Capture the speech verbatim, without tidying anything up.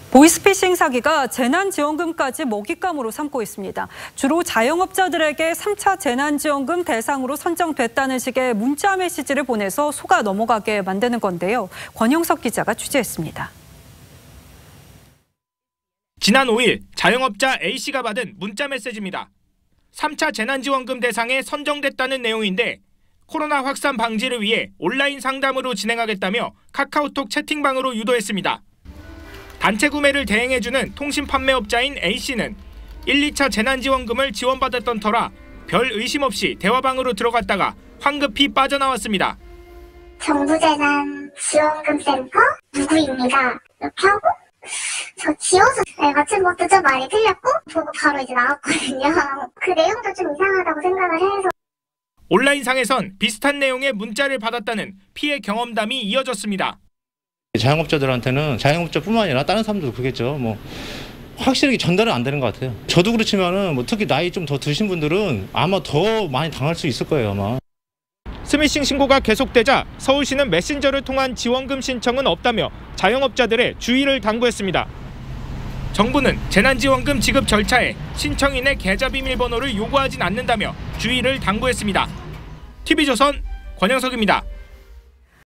보이스피싱 사기가 재난지원금까지 먹잇감으로 삼고 있습니다. 주로 자영업자들에게 삼 차 재난지원금 대상으로 선정됐다는 식의 문자 메시지를 보내서 속아 넘어가게 만드는 건데요. 권영석 기자가 취재했습니다. 지난 오 일 자영업자 A씨가 받은 문자 메시지입니다. 삼 차 재난지원금 대상에 선정됐다는 내용인데 코로나 확산 방지를 위해 온라인 상담으로 진행하겠다며 카카오톡 채팅방으로 유도했습니다. 단체 구매를 대행해주는 통신 판매업자인 A씨는 일, 이 차 재난지원금을 지원받았던 터라 별 의심 없이 대화방으로 들어갔다가 황급히 빠져나왔습니다. 정부재난지원금 센터 누구입니다. 이렇게 하고 저 지워서 네, 마침 것도 좀 많이 틀렸고 보고 바로 이제 나왔거든요. 그 내용도 좀 이상하다고 생각을 해서. 온라인상에선 비슷한 내용의 문자를 받았다는 피해 경험담이 이어졌습니다. 자영업자들한테는 자영업자뿐만 아니라 다른 사람들도 그러겠죠. 뭐 확실하게 전달은 안 되는 것 같아요. 저도 그렇지만은 뭐 특히 나이 좀 더 드신 분들은 아마 더 많이 당할 수 있을 거예요, 아마. 스미싱 신고가 계속되자 서울시는 메신저를 통한 지원금 신청은 없다며 자영업자들의 주의를 당부했습니다. 정부는 재난지원금 지급 절차에 신청인의 계좌 비밀번호를 요구하진 않는다며 주의를 당부했습니다. 티비조선 권영석입니다.